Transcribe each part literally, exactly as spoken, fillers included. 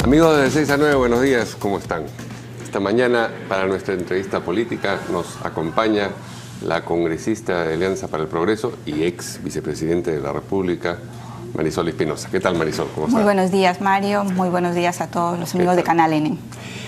Amigos de seis a nueve, buenos días, ¿cómo están? Esta mañana, para nuestra entrevista política, nos acompaña la congresista de Alianza para el Progreso y ex vicepresidente de la República, Marisol Espinosa. ¿Qué tal, Marisol? ¿Cómo estás? Muy buenos días, Mario. Muy buenos días a todos los amigos de Canal N.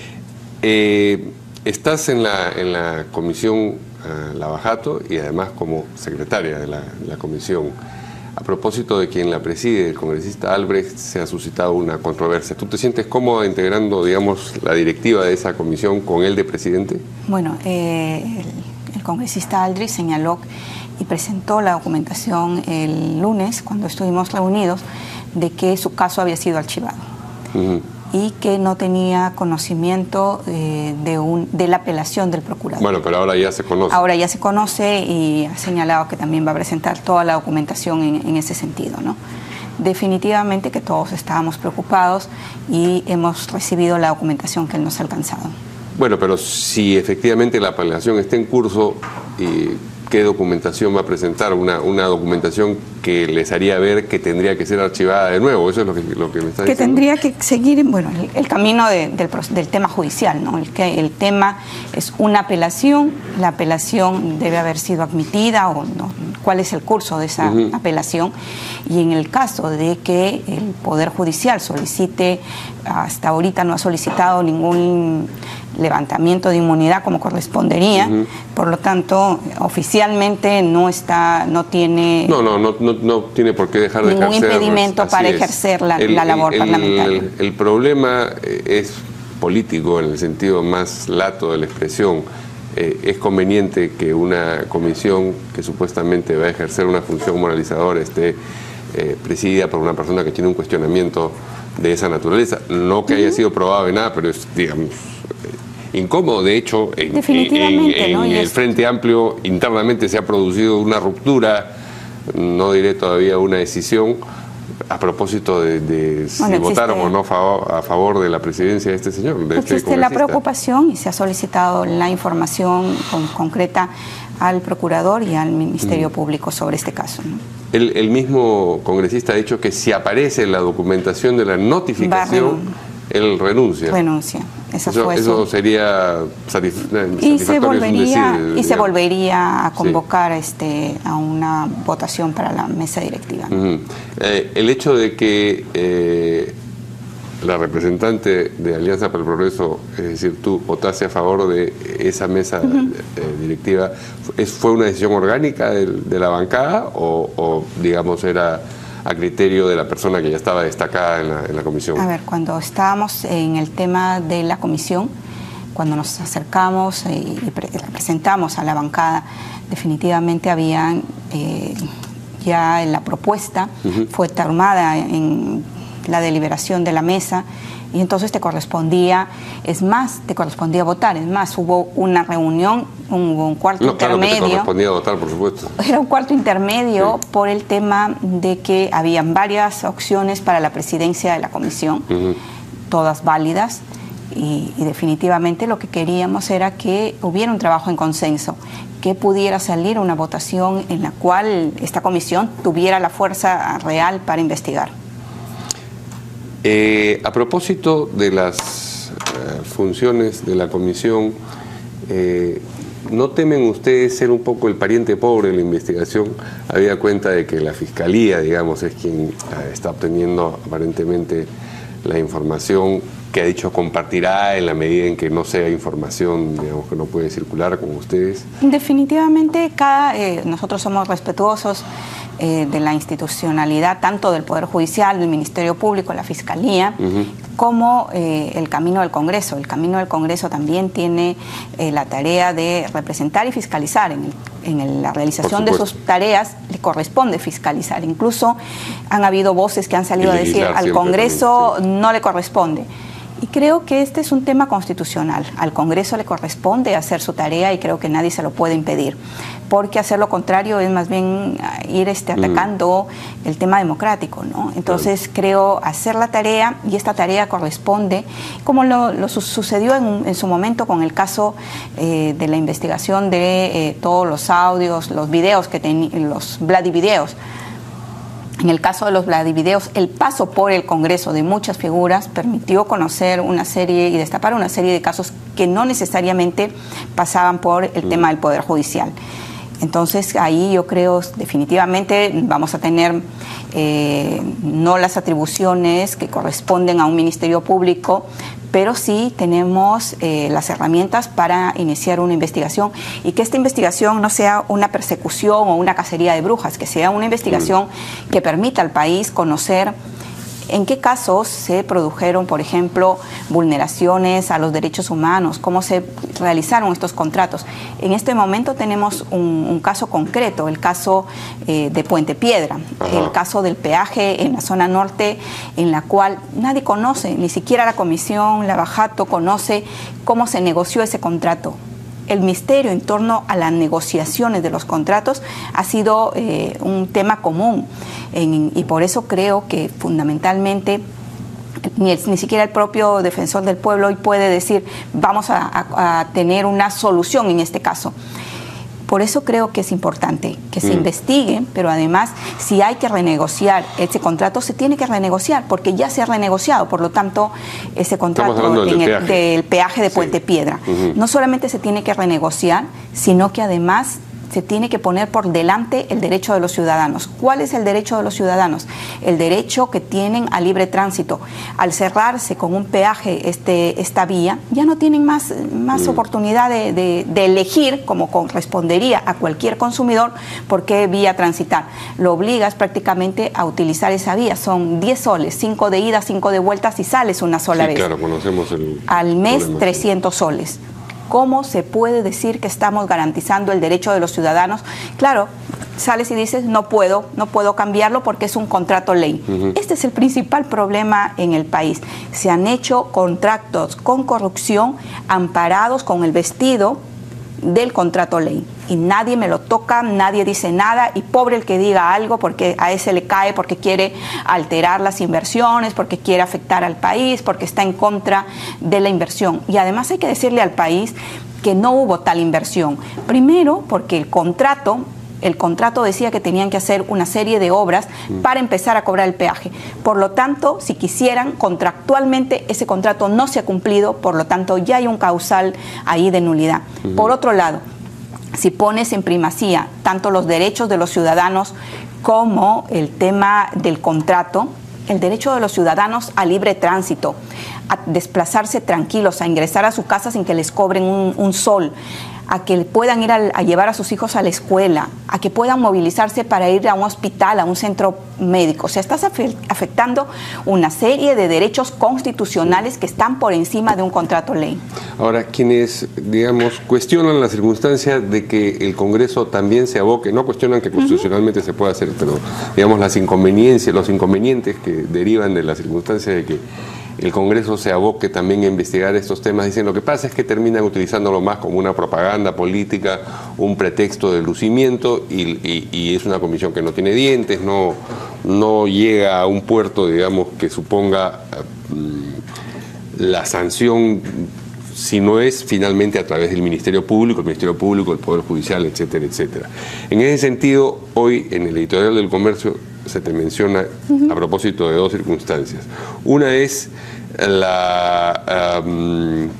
Eh, estás en la, en la comisión uh, Lavajato y además como secretaria de la, la comisión. A propósito de quien la preside, el congresista Albrecht, se ha suscitado una controversia. ¿Tú te sientes cómoda integrando, digamos, la directiva de esa comisión con él de presidente? Bueno, eh, el, el congresista Albrecht señaló y presentó la documentación el lunes, cuando estuvimos reunidos, de que su caso había sido archivado. Uh-huh. Y que no tenía conocimiento eh, de, un, de la apelación del procurador. Bueno, pero ahora ya se conoce. Ahora ya se conoce y ha señalado que también va a presentar toda la documentación en, en ese sentido, ¿no? Definitivamente que todos estábamos preocupados y hemos recibido la documentación que él nos ha alcanzado. Bueno, pero si efectivamente la apelación está en curso, y ¿qué documentación va a presentar? Una, una documentación que les haría ver que tendría que ser archivada de nuevo. Eso es lo que, lo que me está diciendo. Que tendría que seguir, bueno, el, el camino de, del, del tema judicial, ¿no? El, que, el tema es una apelación, la apelación debe haber sido admitida o no, cuál es el curso de esa uh-huh. apelación, y en el caso de que el Poder Judicial solicite, hasta ahorita no ha solicitado ningún levantamiento de inmunidad como correspondería, uh-huh. por lo tanto oficialmente no está, no tiene no, no, no, no, no tiene por qué dejar de ningún ejercer, impedimento para es. ejercer la, el, la labor el, parlamentaria. El, el problema es político en el sentido más lato de la expresión. Eh, es conveniente que una comisión que supuestamente va a ejercer una función moralizadora esté eh, presidida por una persona que tiene un cuestionamiento de esa naturaleza. No que haya sido probado de nada, pero es, digamos, incómodo. De hecho, en, en, en ¿no? el es... Frente Amplio internamente se ha producido una ruptura, no diré todavía una decisión, a propósito de, de si bueno, votaron o no favor, a favor de la presidencia de este señor. De existe este la preocupación y se ha solicitado la información con, concreta al procurador y al Ministerio mm. Público sobre este caso, ¿no? El, el mismo congresista ha dicho que si aparece la documentación de la notificación, él renuncia. Renuncia. Esa eso, fue eso su... sería satisfactorio. Y se volvería, decir, y se volvería a convocar sí. este, a una votación para la mesa directiva. Uh-huh. eh, el hecho de que eh, la representante de Alianza para el Progreso, es decir, tú votaste a favor de esa mesa uh-huh. eh, directiva, ¿fue una decisión orgánica de, de la bancada o, o digamos era a criterio de la persona que ya estaba destacada en la, en la comisión? A ver, cuando estábamos en el tema de la comisión, cuando nos acercamos y, y pre presentamos a la bancada, definitivamente habían eh, ya en la propuesta, uh-huh. fue tomada en la deliberación de la mesa, y entonces te correspondía, es más, te correspondía votar, es más, hubo una reunión, hubo un cuarto no, intermedio. Claro que te correspondía votar, por supuesto. Era un cuarto intermedio sí. por el tema de que habían varias opciones para la presidencia de la comisión, uh-huh. todas válidas, y, y definitivamente lo que queríamos era que hubiera un trabajo en consenso, que pudiera salir una votación en la cual esta comisión tuviera la fuerza real para investigar. Eh, a propósito de las uh, funciones de la comisión, eh, ¿no temen ustedes ser un poco el pariente pobre de la investigación? Habida cuenta de que la Fiscalía, digamos, es quien uh, está obteniendo aparentemente la información que ha dicho compartirá en la medida en que no sea información, digamos, que no puede circular con ustedes. Definitivamente, cada, eh, nosotros somos respetuosos eh, de la institucionalidad, tanto del Poder Judicial, del Ministerio Público, la Fiscalía, uh-huh. como eh, el camino del Congreso. El camino del Congreso también tiene eh, la tarea de representar y fiscalizar. En, el, en el, la realización de sus tareas le corresponde fiscalizar. Incluso han habido voces que han salido a decir al Congreso también, sí. no le corresponde. Y creo que este es un tema constitucional. Al Congreso le corresponde hacer su tarea y creo que nadie se lo puede impedir. Porque hacer lo contrario es más bien ir este, atacando mm. el tema democrático, ¿no? Entonces claro. creo hacer la tarea, y esta tarea corresponde, como lo, lo su sucedió en, en su momento con el caso eh, de la investigación de eh, todos los audios, los videos, que ten, los bloody videos. En el caso de los Vladivideos, el paso por el Congreso de muchas figuras permitió conocer una serie y destapar una serie de casos que no necesariamente pasaban por el mm. tema del Poder Judicial. Entonces ahí yo creo definitivamente vamos a tener eh, no las atribuciones que corresponden a un Ministerio Público, pero sí tenemos eh, las herramientas para iniciar una investigación y que esta investigación no sea una persecución o una cacería de brujas, que sea una investigación mm. que permita al país conocer en qué casos se produjeron, por ejemplo, vulneraciones a los derechos humanos, cómo se realizaron estos contratos. En este momento tenemos un, un caso concreto, el caso eh, de Puente Piedra, Ajá. el caso del peaje en la zona norte, en la cual nadie conoce, ni siquiera la Comisión, la Bajato conoce cómo se negoció ese contrato. El misterio en torno a las negociaciones de los contratos ha sido eh, un tema común en, y por eso creo que fundamentalmente ni, el, ni siquiera el propio defensor del pueblo hoy puede decir vamos a, a, a tener una solución en este caso. Por eso creo que es importante que se mm. investigue, pero además si hay que renegociar ese contrato, se tiene que renegociar, porque ya se ha renegociado, por lo tanto, ese contrato del, en el, peaje. del peaje de Puente sí. Piedra. Uh-huh. No solamente se tiene que renegociar, sino que además se tiene que poner por delante el derecho de los ciudadanos. ¿Cuál es el derecho de los ciudadanos? El derecho que tienen a libre tránsito. Al cerrarse con un peaje este, esta vía, ya no tienen más, más mm. oportunidad de, de, de elegir, como correspondería a cualquier consumidor, por qué vía transitar. Lo obligas prácticamente a utilizar esa vía. Son diez soles, cinco de ida, cinco de vuelta, si sales una sola sí, vez. Claro, conocemos el Al mes, problema. trescientos soles. ¿Cómo se puede decir que estamos garantizando el derecho de los ciudadanos? Claro, sales y dices, no puedo, no puedo cambiarlo porque es un contrato ley. Uh-huh. Este es el principal problema en el país. Se han hecho contratos con corrupción amparados con el vestido del contrato ley. Y nadie me lo toca, nadie dice nada, y pobre el que diga algo porque a ese le cae, porque quiere alterar las inversiones, porque quiere afectar al país, porque está en contra de la inversión. Y además hay que decirle al país que no hubo tal inversión. Primero, porque el contrato, el contrato decía que tenían que hacer una serie de obras para empezar a cobrar el peaje. Por lo tanto, si quisieran, contractualmente ese contrato no se ha cumplido, por lo tanto ya hay un causal ahí de nulidad. Uh-huh. Por otro lado, si pones en primacía tanto los derechos de los ciudadanos como el tema del contrato, el derecho de los ciudadanos a libre tránsito, a desplazarse tranquilos, a ingresar a su casa sin que les cobren un, un sol, a que puedan ir a, a llevar a sus hijos a la escuela, a que puedan movilizarse para ir a un hospital, a un centro médico. O sea, estás afectando una serie de derechos constitucionales que están por encima de un contrato ley. Ahora, quienes, digamos, cuestionan la circunstancia de que el Congreso también se aboque, no cuestionan que constitucionalmente uh-huh. se pueda hacer, pero, digamos, las inconveniencias, los inconvenientes que derivan de la circunstancia de que el Congreso se aboque también a investigar estos temas, dicen lo que pasa es que terminan utilizándolo más como una propaganda política, un pretexto de lucimiento y, y, y es una comisión que no tiene dientes, no, no llega a un puerto, digamos, que suponga um, la sanción, si no es finalmente a través del Ministerio Público, el Ministerio Público, el Poder Judicial, etcétera, etcétera. En ese sentido, hoy en el editorial del Comercio se te menciona uh-huh. a propósito de dos circunstancias. Una es la um,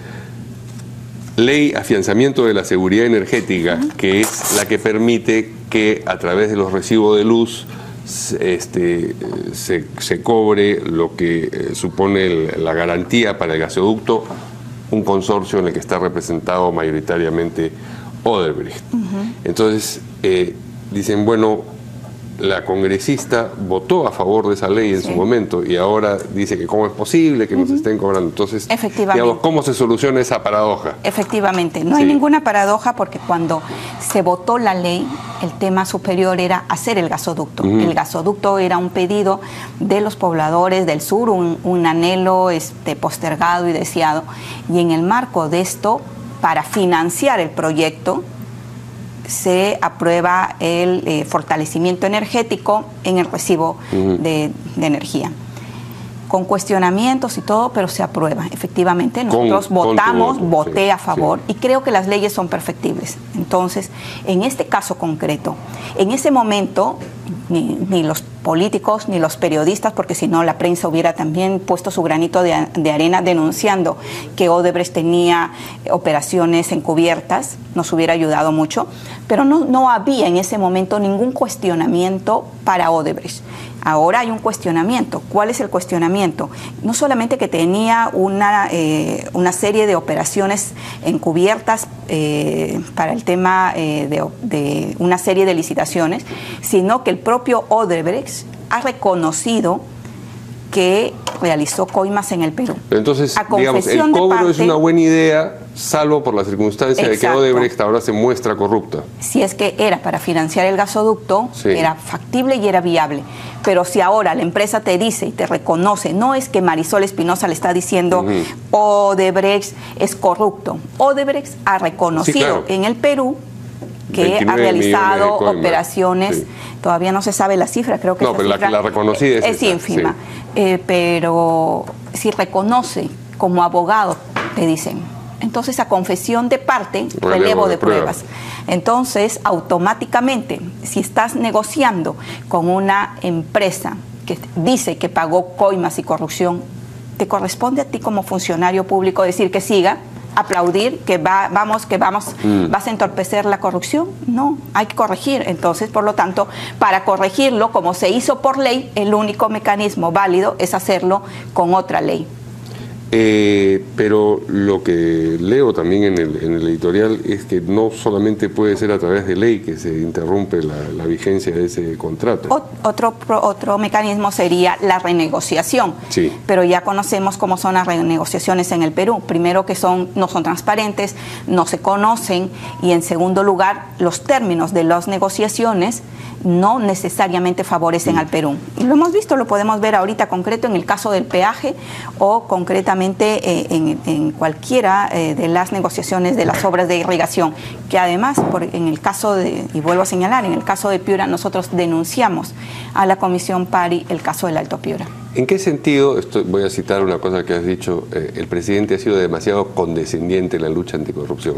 ley afianzamiento de la seguridad energética, uh-huh. que es la que permite que a través de los recibos de luz este, se, se cobre lo que eh, supone el, la garantía para el gasoducto, un consorcio en el que está representado mayoritariamente Odebrecht. Uh-huh. Entonces, eh, dicen, bueno, la congresista votó a favor de esa ley en sí. su momento y ahora dice que cómo es posible que uh-huh. nos estén cobrando. Entonces, digamos, ¿cómo se soluciona esa paradoja? Efectivamente, no sí. hay ninguna paradoja porque cuando se votó la ley, el tema superior era hacer el gasoducto. Uh-huh. El gasoducto era un pedido de los pobladores del sur, un, un anhelo este, postergado y deseado. Y en el marco de esto, para financiar el proyecto, se aprueba el eh, fortalecimiento energético en el recibo uh-huh. de, de energía. Con cuestionamientos y todo, pero se aprueba. Efectivamente, nosotros con, votamos, con voto, voté sí, a favor sí. y creo que las leyes son perfectibles. Entonces, en este caso concreto, en ese momento ni, ni los políticos, ni los periodistas, porque si no la prensa hubiera también puesto su granito de, de arena denunciando que Odebrecht tenía operaciones encubiertas, nos hubiera ayudado mucho, pero no, no había en ese momento ningún cuestionamiento para Odebrecht. Ahora hay un cuestionamiento. ¿Cuál es el cuestionamiento? No solamente que tenía una, eh, una serie de operaciones encubiertas eh, para el tema eh, de, de una serie de licitaciones, sino que el propio Odebrecht ha reconocido que realizó coimas en el Perú. Entonces, digamos, el cobro parte, es una buena idea, salvo por la circunstancia exacto, de que Odebrecht ahora se muestra corrupta. Si es que era para financiar el gasoducto, sí, era factible y era viable. Pero si ahora la empresa te dice y te reconoce, no es que Marisol Espinosa le está diciendo uh-huh. Odebrecht es corrupto. Odebrecht ha reconocido sí, claro. en el Perú que ha realizado operaciones, sí. todavía no se sabe la cifra, creo que no, pero la, la reconocida es, es esa, ínfima, sí. eh, pero si reconoce como abogado, te dicen, entonces a confesión de parte, relevo, relevo de, de pruebas. pruebas. Entonces, automáticamente, si estás negociando con una empresa que dice que pagó coimas y corrupción, te corresponde a ti como funcionario público decir que siga, aplaudir, que va, vamos, que vamos, mm. vas a entorpecer la corrupción. No, hay que corregir. Entonces, por lo tanto, para corregirlo, como se hizo por ley, el único mecanismo válido es hacerlo con otra ley. Eh, pero lo que leo también en el, en el editorial es que no solamente puede ser a través de ley que se interrumpe la, la vigencia de ese contrato. O, otro, otro mecanismo sería la renegociación, sí. pero ya conocemos cómo son las renegociaciones en el Perú. Primero que son, no son transparentes, no se conocen, y en segundo lugar, los términos de las negociaciones no necesariamente favorecen mm. al Perú. Y lo hemos visto, lo podemos ver ahorita concreto en el caso del peaje o concretamente eh, en, en cualquiera eh, de las negociaciones de las obras de irrigación, que además, por, en el caso de, y vuelvo a señalar, en el caso de Piura, nosotros denunciamos a la Comisión Pari el caso del Alto Piura. ¿En qué sentido, esto, voy a citar una cosa que has dicho, eh, el presidente ha sido demasiado condescendiente en la lucha anticorrupción?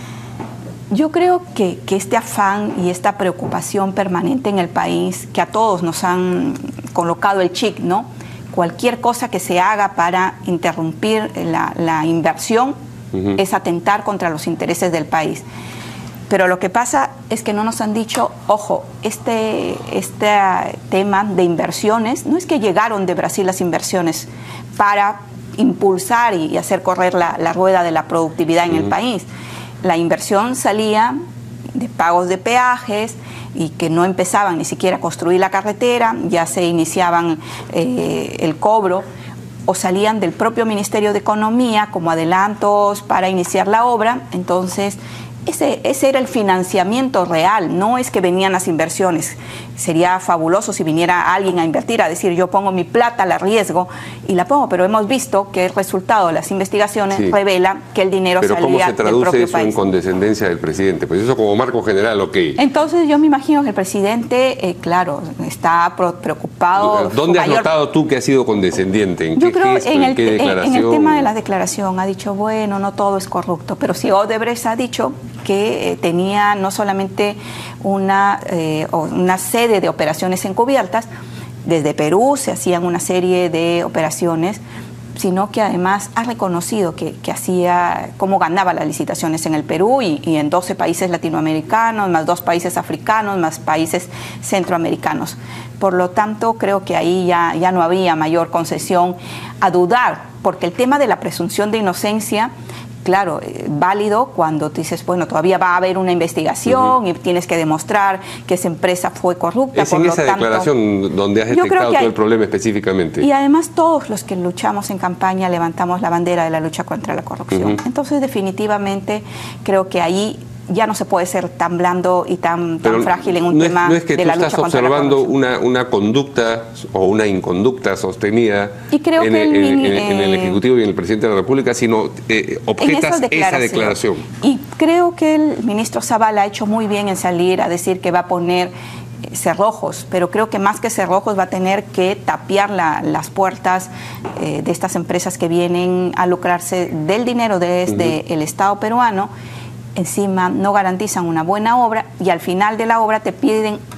Yo creo que, que este afán y esta preocupación permanente en el país, que a todos nos han colocado el chip, ¿no? Cualquier cosa que se haga para interrumpir la, la inversión uh-huh. es atentar contra los intereses del país. Pero lo que pasa es que no nos han dicho, ojo, este, este tema de inversiones, no es que llegaron de Brasil las inversiones para impulsar y, y hacer correr la, la rueda de la productividad en uh-huh. el país. La inversión salía de pagos de peajes y que no empezaban ni siquiera a construir la carretera, ya se iniciaban eh, el cobro, o salían del propio Ministerio de Economía como adelantos para iniciar la obra. Entonces, ese, ese era el financiamiento real, no es que venían las inversiones. Sería fabuloso si viniera alguien a invertir, a decir yo pongo mi plata, la arriesgo y la pongo, pero hemos visto que el resultado de las investigaciones sí. revela que el dinero pero salía del propio país. ¿Pero cómo se traduce eso en condescendencia del presidente? Pues eso como marco general, ok. Entonces yo me imagino que el presidente, eh, claro, está preocupado. ¿Dónde has mayor... notado tú que ha sido condescendiente? ¿En yo qué creo gesto, en, el, en qué declaración? En el tema de la declaración ha dicho, bueno, no todo es corrupto, pero si Odebrecht ha dicho que eh, tenía no solamente una, eh, una sede de operaciones encubiertas, desde Perú se hacían una serie de operaciones, sino que además ha reconocido que, que hacía, cómo ganaba las licitaciones en el Perú y, y en doce países latinoamericanos, más dos países africanos, más países centroamericanos. Por lo tanto, creo que ahí ya, ya no había mayor concesión a dudar, porque el tema de la presunción de inocencia, claro, eh, válido cuando tú dices, bueno, todavía va a haber una investigación uh-huh. y tienes que demostrar que esa empresa fue corrupta. Es por en lo esa tanto, declaración donde has detectado todo hay, el problema específicamente. Y además todos los que luchamos en campaña levantamos la bandera de la lucha contra la corrupción. Uh-huh. Entonces, definitivamente, creo que ahí ya no se puede ser tan blando y tan, tan frágil en un no tema es, no es que de tú la lucha estás contra la corrupción. observando una, una conducta o una inconducta sostenida y creo en, que el, el, en, eh, en el Ejecutivo y en el Presidente de la República, sino eh, objetas esa declaración. esa declaración. Y creo que el ministro Zavala ha hecho muy bien en salir a decir que va a poner cerrojos, pero creo que más que cerrojos va a tener que tapiar la, las puertas eh, de estas empresas que vienen a lucrarse del dinero desde uh-huh. el Estado peruano. Encima no garantizan una buena obra y al final de la obra te piden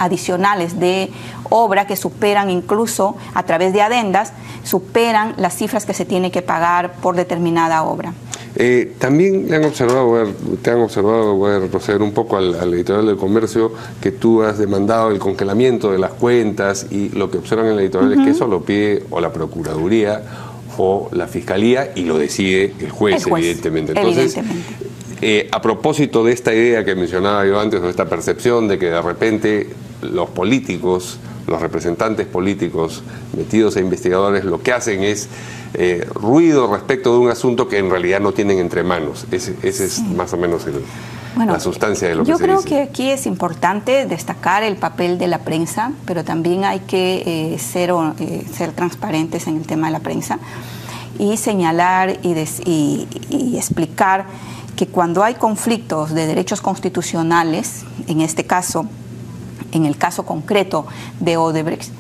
adicionales de obra que superan incluso a través de adendas, superan las cifras que se tiene que pagar por determinada obra. Eh, también le han observado, voy a, te han observado, voy a retroceder un poco al, al editorial del Comercio, que tú has demandado el congelamiento de las cuentas, y lo que observan en el editorial uh-huh. es que eso lo pide o la Procuraduría o la Fiscalía, y lo decide el juez, el juez evidentemente. Entonces, evidentemente. Eh, a propósito de esta idea que mencionaba yo antes, o esta percepción de que de repente los políticos, los representantes políticos metidos a investigadores, lo que hacen es eh, ruido respecto de un asunto que en realidad no tienen entre manos. Ese, ese sí. es más o menos el, bueno, la sustancia de lo que se dice. Yo creo que aquí es importante destacar el papel de la prensa, pero también hay que eh, ser, eh, ser transparentes en el tema de la prensa y señalar y, des, y, y explicar que cuando hay conflictos de derechos constitucionales, en este caso, en el caso concreto de Odebrecht,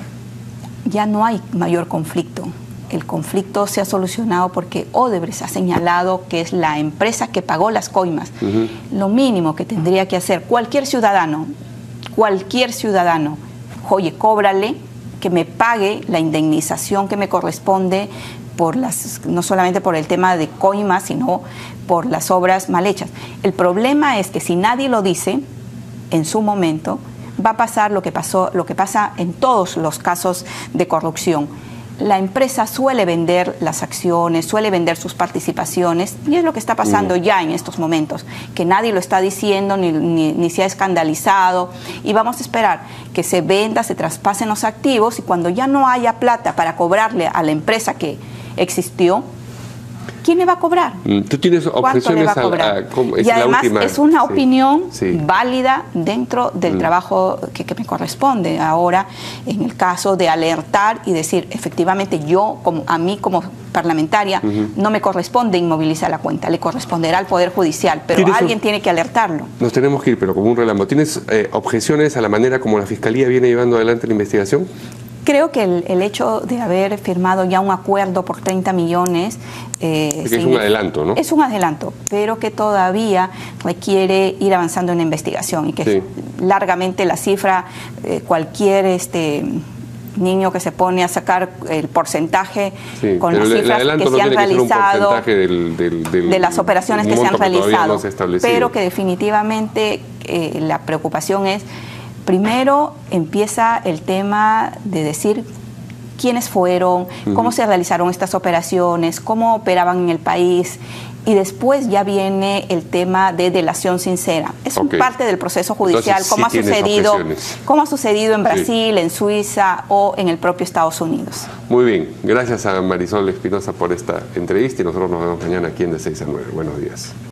ya no hay mayor conflicto. El conflicto se ha solucionado porque Odebrecht ha señalado que es la empresa que pagó las coimas. Uh-huh. Lo mínimo que tendría que hacer cualquier ciudadano, cualquier ciudadano, oye, cóbrale, que me pague la indemnización que me corresponde por las, no solamente por el tema de coimas, sino por las obras mal hechas. El problema es que si nadie lo dice en su momento, va a pasar lo que pasó, lo que pasa en todos los casos de corrupción. La empresa suele vender las acciones, suele vender sus participaciones, y es lo que está pasando ya en estos momentos, que nadie lo está diciendo ni, ni, ni se ha escandalizado, y vamos a esperar que se venda, se traspasen los activos, y cuando ya no haya plata para cobrarle a la empresa que existió, ¿quién le va a cobrar? ¿Tú tienes objeciones a, a, a cómo, es y además última, es una sí, opinión sí. válida dentro del mm. trabajo que, que me corresponde ahora, en el caso de alertar y decir, efectivamente, yo, como a mí como parlamentaria, uh-huh. no me corresponde inmovilizar la cuenta, le corresponderá al Poder Judicial, pero alguien un... tiene que alertarlo. Nos tenemos que ir, pero como un reclamo. ¿Tienes eh, objeciones a la manera como la Fiscalía viene llevando adelante la investigación? Creo que el, el hecho de haber firmado ya un acuerdo por treinta millones... Eh, es, que es un adelanto, ¿no? Es un adelanto, pero que todavía requiere ir avanzando en la investigación y que sí. largamente la cifra, eh, cualquier este niño que se pone a sacar el porcentaje sí, con las cifras que no se han realizado, del, del, del, de las operaciones que se han realizado, no pero que definitivamente eh, la preocupación es... Primero empieza el tema de decir quiénes fueron, uh-huh. cómo se realizaron estas operaciones, cómo operaban en el país, y después ya viene el tema de delación sincera. Es okay. parte del proceso judicial, Entonces, como, sí ha sucedido, como ha sucedido en Brasil, sí. en Suiza o en el propio Estados Unidos. Muy bien, gracias a Marisol Espinosa por esta entrevista, y nosotros nos vemos mañana aquí en De seis a nueve. Buenos días.